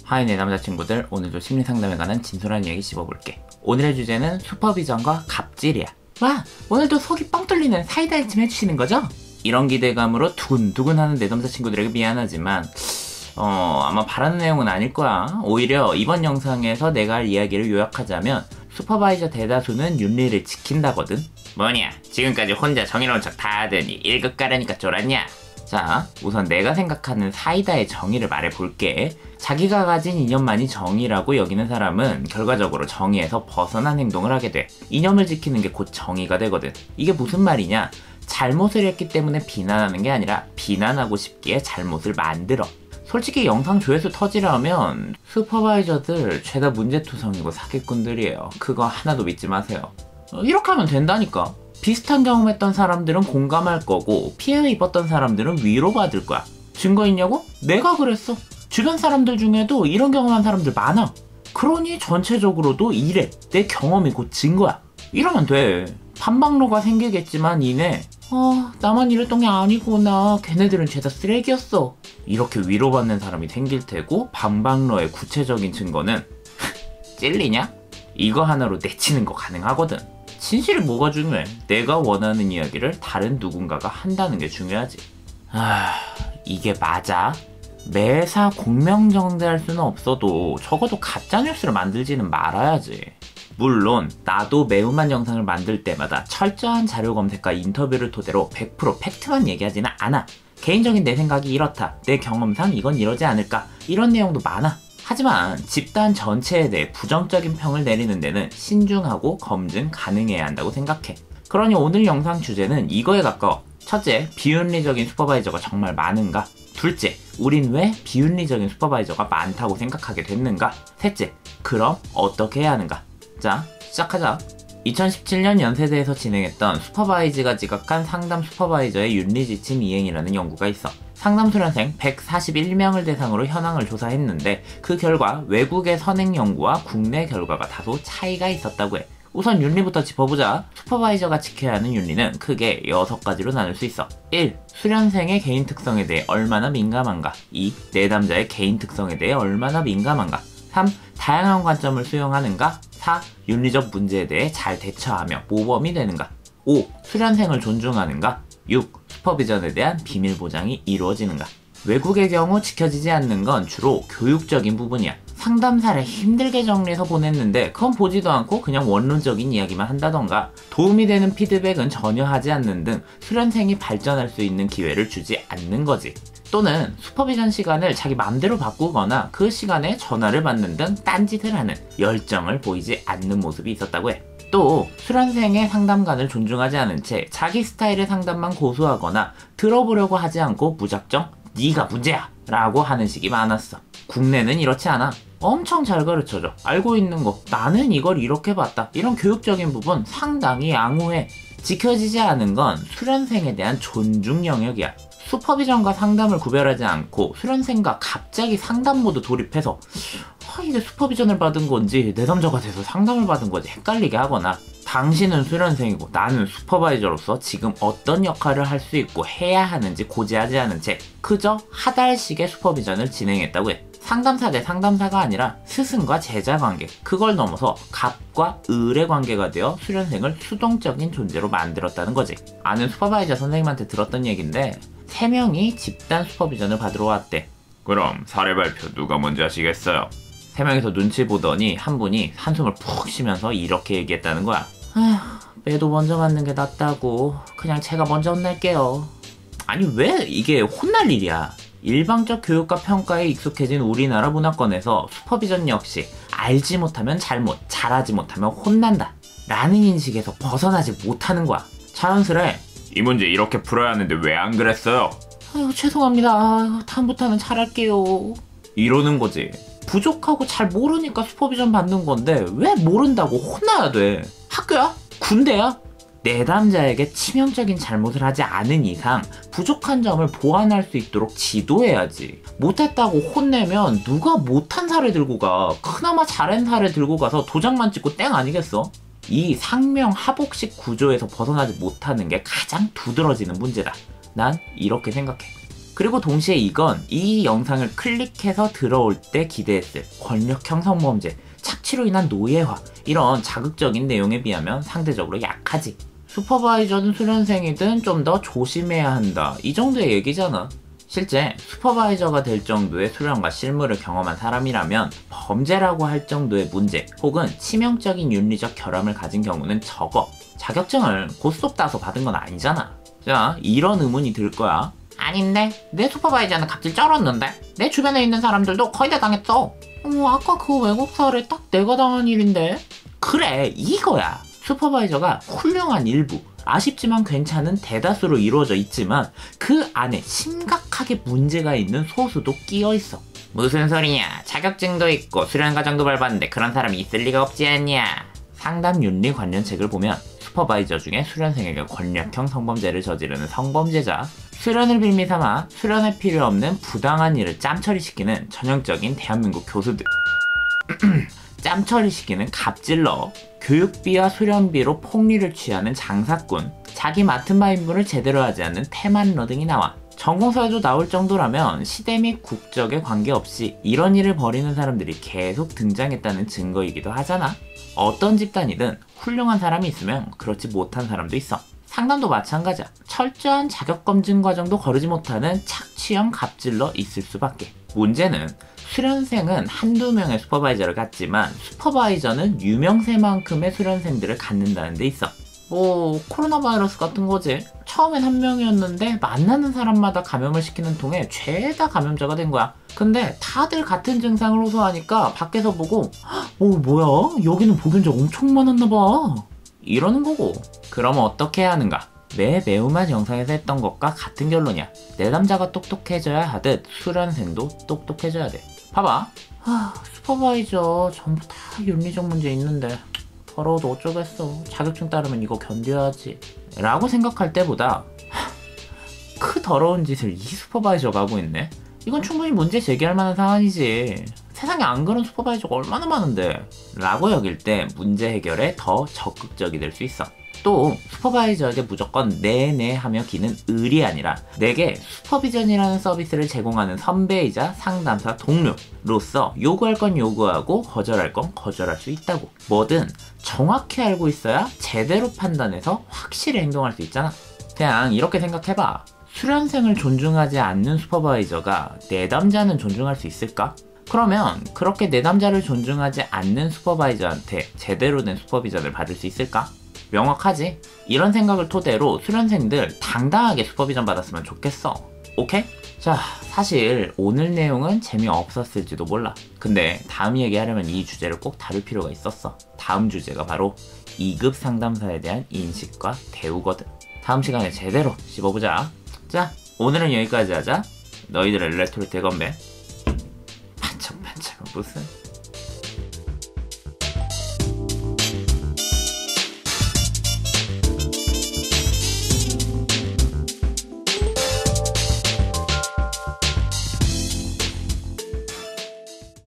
하이 내 남자친구들, 오늘도 심리상담에 관한 진솔한 이야기 씹어볼게. 오늘의 주제는 슈퍼비전과 갑질이야. 와, 오늘도 속이 뻥 뚫리는 사이다 좀 해주시는 거죠? 이런 기대감으로 두근두근하는 내 남자친구들에게 미안하지만 아마 바라는 내용은 아닐 거야. 오히려 이번 영상에서 내가 할 이야기를 요약하자면 슈퍼바이저 대다수는 윤리를 지킨다거든. 뭐냐, 지금까지 혼자 정의로운 척 다 하더니 1급 가라니까 쫄았냐? 자, 우선 내가 생각하는 사이다의 정의를 말해볼게. 자기가 가진 이념만이 정의라고 여기는 사람은 결과적으로 정의에서 벗어난 행동을 하게 돼. 이념을 지키는 게 곧 정의가 되거든. 이게 무슨 말이냐? 잘못을 했기 때문에 비난하는 게 아니라 비난하고 싶기에 잘못을 만들어. 솔직히 영상 조회수 터지려면 슈퍼바이저들 죄다 문제투성이고 사기꾼들이에요. 그거 하나도 믿지 마세요. 이렇게 하면 된다니까. 비슷한 경험했던 사람들은 공감할 거고 피해 입었던 사람들은 위로받을 거야. 증거 있냐고? 내가 그랬어. 주변 사람들 중에도 이런 경험한 사람들 많아. 그러니 전체적으로도 이래. 내 경험이 곧 증거야. 이러면 돼. 반박로가 생기겠지만 이내 나만 이랬던 게 아니구나, 걔네들은 죄다 쓰레기였어, 이렇게 위로받는 사람이 생길 테고, 반박로의 구체적인 증거는 찔리냐? 이거 하나로 내치는 거 가능하거든. 진실이 뭐가 중요해? 내가 원하는 이야기를 다른 누군가가 한다는 게 중요하지. 이게 맞아? 매사 공명정대할 수는 없어도 적어도 가짜뉴스를 만들지는 말아야지. 물론 나도 매운맛 영상을 만들 때마다 철저한 자료 검색과 인터뷰를 토대로 100% 팩트만 얘기하지는 않아. 개인적인 내 생각이 이렇다, 내 경험상 이건 이러지 않을까, 이런 내용도 많아. 하지만 집단 전체에 대해 부정적인 평을 내리는 데는 신중하고 검증 가능해야 한다고 생각해. 그러니 오늘 영상 주제는 이거에 가까워. 첫째, 비윤리적인 슈퍼바이저가 정말 많은가? 둘째, 우린 왜 비윤리적인 슈퍼바이저가 많다고 생각하게 됐는가? 셋째, 그럼 어떻게 해야 하는가? 자, 시작하자. 2017년 연세대에서 진행했던 슈퍼바이즈가 지각한 상담 슈퍼바이저의 윤리지침 이행이라는 연구가 있어. 상담 수련생 141명을 대상으로 현황을 조사했는데 그 결과 외국의 선행 연구와 국내 결과가 다소 차이가 있었다고 해. 우선 윤리부터 짚어보자. 슈퍼바이저가 지켜야 하는 윤리는 크게 6가지로 나눌 수 있어. 1. 수련생의 개인 특성에 대해 얼마나 민감한가. 2. 내담자의 개인 특성에 대해 얼마나 민감한가. 3. 다양한 관점을 수용하는가. 4. 윤리적 문제에 대해 잘 대처하며 모범이 되는가. 5. 수련생을 존중하는가. 6. 슈퍼비전에 대한 비밀 보장이 이루어지는가. 외국의 경우 지켜지지 않는 건 주로 교육적인 부분이야. 상담사를 힘들게 정리해서 보냈는데 그건 보지도 않고 그냥 원론적인 이야기만 한다던가, 도움이 되는 피드백은 전혀 하지 않는 등 수련생이 발전할 수 있는 기회를 주지 않는 거지. 또는 슈퍼비전 시간을 자기 맘대로 바꾸거나 그 시간에 전화를 받는 등 딴짓을 하는, 열정을 보이지 않는 모습이 있었다고 해. 또 수련생의 상담관을 존중하지 않은 채 자기 스타일의 상담만 고수하거나 들어보려고 하지 않고 무작정 네가 문제야 라고 하는 식이 많았어. 국내는 이렇지 않아. 엄청 잘 가르쳐줘. 알고 있는 거, 나는 이걸 이렇게 봤다, 이런 교육적인 부분 상당히 양호해. 지켜지지 않은 건 수련생에 대한 존중 영역이야. 슈퍼비전과 상담을 구별하지 않고 수련생과 갑자기 상담 모드 돌입해서 이게 슈퍼비전을 받은 건지 내담자가 돼서 상담을 받은 건지 헷갈리게 하거나, 당신은 수련생이고 나는 슈퍼바이저로서 지금 어떤 역할을 할 수 있고 해야 하는지 고지하지 않은 채 그저 하달식의 슈퍼비전을 진행했다고 해. 상담사 대 상담사가 아니라 스승과 제자 관계, 그걸 넘어서 갑과 을의 관계가 되어 수련생을 수동적인 존재로 만들었다는 거지. 아는 슈퍼바이저 선생님한테 들었던 얘긴데 3명이 집단 슈퍼비전을 받으러 왔대. 그럼 사례 발표 누가 먼저 하시겠어요? 3명이서 눈치 보더니 한 분이 한숨을 푹 쉬면서 이렇게 얘기했다는 거야. 매도 먼저 맞는 게 낫다고. 그냥 제가 먼저 혼낼게요. 아니 왜 이게 혼날 일이야. 일방적 교육과 평가에 익숙해진 우리나라 문화권에서 슈퍼비전 역시 알지 못하면 잘못, 잘하지 못하면 혼난다 라는 인식에서 벗어나지 못하는 거야. 자연스레 이 문제 이렇게 풀어야 하는데 왜 안 그랬어요? 죄송합니다. 다음부터는 잘할게요. 이러는 거지. 부족하고 잘 모르니까 슈퍼비전 받는 건데 왜 모른다고 혼나야 돼? 학교야? 군대야? 내담자에게 치명적인 잘못을 하지 않은 이상 부족한 점을 보완할 수 있도록 지도해야지. 못했다고 혼내면 누가 못한 사례 들고 가? 그나마 잘한 사례 들고 가서 도장만 찍고 땡 아니겠어? 이 상명하복식 구조에서 벗어나지 못하는 게 가장 두드러지는 문제다. 난 이렇게 생각해. 그리고 동시에 이건 이 영상을 클릭해서 들어올 때 기대했을 권력형 성범죄, 착취로 인한 노예화, 이런 자극적인 내용에 비하면 상대적으로 약하지. 슈퍼바이저든 수련생이든 좀 더 조심해야 한다, 이 정도의 얘기잖아. 실제 슈퍼바이저가 될 정도의 수련과 실무를 경험한 사람이라면 범죄라고 할 정도의 문제 혹은 치명적인 윤리적 결함을 가진 경우는 적어. 자격증을 고스톱 따서 받은 건 아니잖아. 자, 이런 의문이 들 거야. 아닌데? 내 슈퍼바이저는 갑질 쩔었는데? 내 주변에 있는 사람들도 거의 다 당했어. 아까 그 외국 사례 딱 내가 당한 일인데? 그래, 이거야. 슈퍼바이저가 훌륭한 일부, 아쉽지만 괜찮은 대다수로 이루어져 있지만 그 안에 심각하게 문제가 있는 소수도 끼어 있어. 무슨 소리냐? 자격증도 있고 수련 과정도 밟았는데 그런 사람이 있을 리가 없지 않냐? 상담 윤리 관련 책을 보면 슈퍼바이저 중에 수련생에게 권력형 성범죄를 저지르는 성범죄자, 수련을 빌미 삼아 수련에 필요 없는 부당한 일을 짬처리시키는 전형적인 대한민국 교수들, 짬처리시키는 갑질러, 교육비와 수련비로 폭리를 취하는 장사꾼, 자기 맡은 바 임무를 제대로 하지 않는 태만러 등이 나와. 전공서에도 나올 정도라면 시대 및 국적에 관계없이 이런 일을 벌이는 사람들이 계속 등장했다는 증거이기도 하잖아. 어떤 집단이든 훌륭한 사람이 있으면 그렇지 못한 사람도 있어. 상담도 마찬가지야. 철저한 자격검증 과정도 거르지 못하는 착취형 갑질러 있을 수밖에. 문제는 수련생은 한두 명의 슈퍼바이저를 갖지만 슈퍼바이저는 유명세만큼의 수련생들을 갖는다는 데 있어. 코로나 바이러스 같은 거지. 처음엔 한 명이었는데 만나는 사람마다 감염을 시키는 통에 죄다 감염자가 된 거야. 근데 다들 같은 증상을 호소하니까 밖에서 보고 뭐야? 여기는 보균자 엄청 많았나 봐. 이러는 거고. 그럼 어떻게 해야 하는가? 매우맛 영상에서 했던 것과 같은 결론이야. 내담자가 똑똑해져야 하듯 수련생도 똑똑해져야 돼. 봐봐. 슈퍼바이저 전부 다 윤리적 문제 있는데 더러워도 어쩌겠어. 자격증 따르면 이거 견뎌야지 라고 생각할 때보다 그 더러운 짓을 이 슈퍼바이저가 하고 있네? 이건 충분히 문제 제기할 만한 사안이지. 세상에 안 그런 슈퍼바이저가 얼마나 많은데 라고 여길 때 문제 해결에 더 적극적이 될 수 있어. 또 슈퍼바이저에게 무조건 네네 하며 기는 을이 아니라 내게 슈퍼비전이라는 서비스를 제공하는 선배이자 상담사 동료로서 요구할 건 요구하고 거절할 건 거절할 수 있다고. 뭐든 정확히 알고 있어야 제대로 판단해서 확실히 행동할 수 있잖아. 그냥 이렇게 생각해봐. 수련생을 존중하지 않는 슈퍼바이저가 내담자는 존중할 수 있을까? 그러면 그렇게 내담자를 존중하지 않는 슈퍼바이저한테 제대로 된 슈퍼비전을 받을 수 있을까? 명확하지? 이런 생각을 토대로 수련생들 당당하게 슈퍼비전 받았으면 좋겠어. 오케이? 자, 사실 오늘 내용은 재미없었을지도 몰라. 근데 다음 얘기하려면 이 주제를 꼭 다룰 필요가 있었어. 다음 주제가 바로 2급 상담사에 대한 인식과 대우거든. 다음 시간에 제대로 씹어보자. 자, 오늘은 여기까지 하자. 너희들의 레토르 대건배. 반짝반짝 무슨